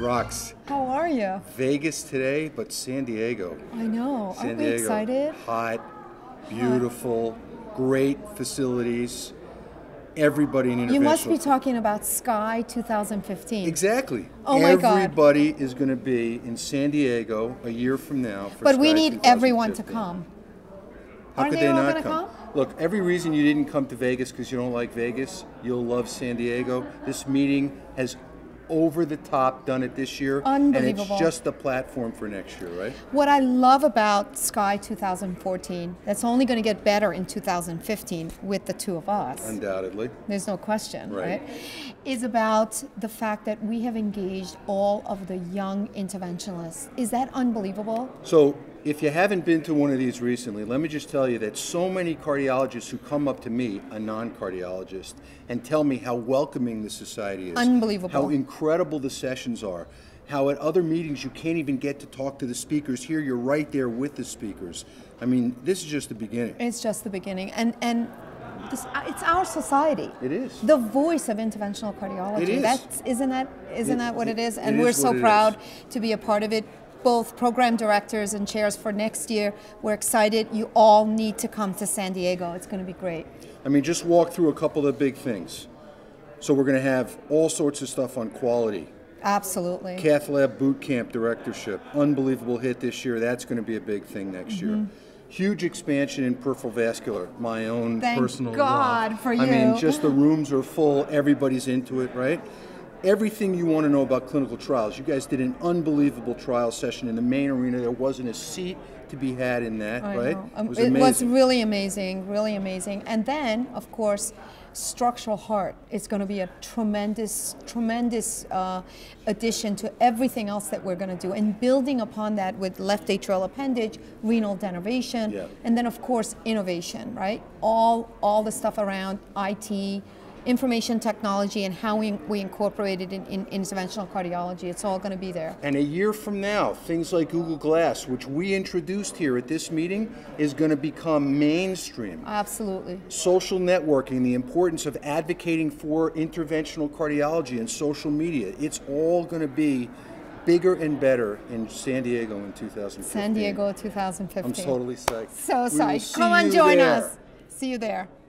Rox, How are you? Vegas today, but San Diego. I know. San Aren't we Diego, excited? hot, beautiful, great facilities. Everybody in interventional. You must be talking about Sky 2015. Exactly. Oh my God. Everybody is going to be in San Diego a year from now. For But we Sky need everyone to 2015. come. How Aren't could they they all not gonna come? come? Look, every reason you didn't come to Vegas because you don't like Vegas, you'll love San Diego. This meeting has over the top done it this year. Unbelievable. And it's just the platform for next year, right? What I love about Sky 2014, that's only going to get better in 2015 with the two of us. Undoubtedly. There's no question, Right. right? Is about the fact that we have engaged all of the young interventionalists. Is that unbelievable? So, if you haven't been to one of these recently, let me just tell you that so many cardiologists who come up to me, a non-cardiologist, and tell me how welcoming the society is. Unbelievable. How incredible the sessions are. How at other meetings you can't even get to talk to the speakers. Here you're right there with the speakers. I mean, this is just the beginning. It's just the beginning. And this, it's our society. It is. The voice of interventional cardiology. It is. Isn't that what it is? And it we're is so what it proud is. to be a part of it. Both program directors and chairs for next year. We're excited. You all need to come to San Diego. It's going to be great. I mean, just walk through a couple of big things. So we're going to have all sorts of stuff on quality. Absolutely. Cath Lab Boot Camp directorship, unbelievable hit this year. That's going to be a big thing next year. Huge expansion in peripheral vascular, my own Thank personal God love. for I mean, you. just the rooms are full, everybody's into it, right? Everything you want to know about clinical trials. You guys did an unbelievable trial session in the main arena. There wasn't a seat to be had in that, I right? know. It was It was amazing. really amazing, really amazing. And then, of course, structural heart is going to be a tremendous, tremendous addition to everything else that we're going to do. And building upon that with left atrial appendage, renal denervation, Yeah. and then, of course, innovation, right? All the stuff around IT, information technology, and how we incorporate it in interventional cardiology. It's all going to be there. And a year from now, things like Google Glass, which we introduced here at this meeting, is going to become mainstream. Absolutely. Social networking, the importance of advocating for interventional cardiology and social media, it's all going to be bigger and better in San Diego in 2015. San Diego 2015. I'm totally psyched. So We will psyched. see Come on, you join there. us. See you there.